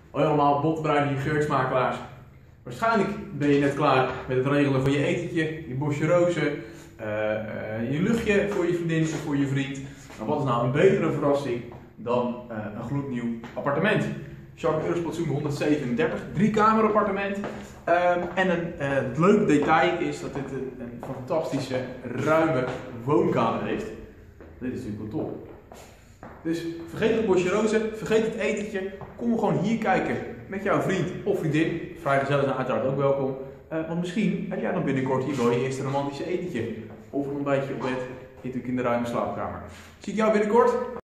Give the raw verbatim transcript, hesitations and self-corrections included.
Hoi allemaal, Bob de Bruin hier, geurtsmakelaars. Waarschijnlijk ben je net klaar met het regelen van je etentje, je bosje rozen, uh, uh, je luchtje voor je vriendin of voor je vriend. Maar wat is nou een betere verrassing dan uh, een gloednieuw appartement? Jacques Eursplatsoen honderdzevenendertig, drie kamer appartement. Uh, en een, uh, het leuke detail is dat dit een, een fantastische, ruime woonkamer heeft. Dit is natuurlijk wel top. Dus vergeet het bosje rozen, vergeet het etentje, kom gewoon hier kijken met jouw vriend of vriendin. Vrijgezellen zijn uiteraard ook welkom. Uh, want misschien heb jij dan binnenkort hier wel je eerste romantische etentje. Of een ontbijtje op bed, natuurlijk in de ruime slaapkamer. Zie ik jou binnenkort?